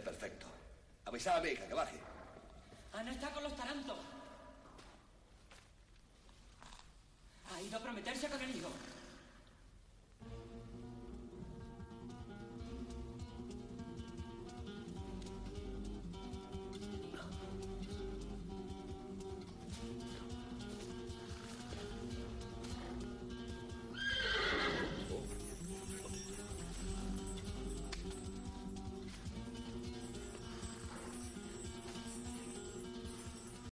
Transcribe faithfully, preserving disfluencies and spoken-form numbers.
perfecto. Avisad a mi hija que baje. Ana está con los tarantos. Ha ido a prometerse con el